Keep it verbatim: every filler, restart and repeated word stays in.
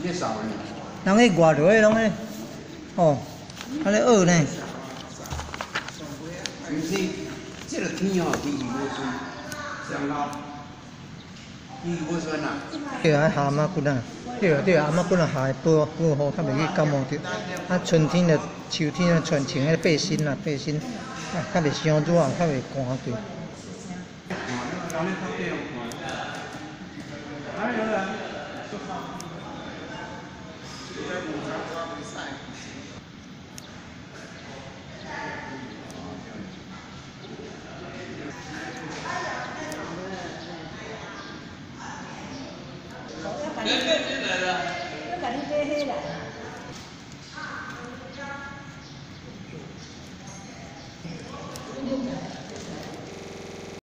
这少呢。 人迄外头诶拢咧，哦，安尼学呢。 毋是，这个天哦，天气无顺，上老，天气无顺啊。 对啊，蛤蟆骨啊，对啊对啊，蛤蟆骨啊下保保护，较袂去感冒着。啊，春天着、秋天啊，穿穿迄背心啊，背心，啊，较袂伤热，较袂寒着。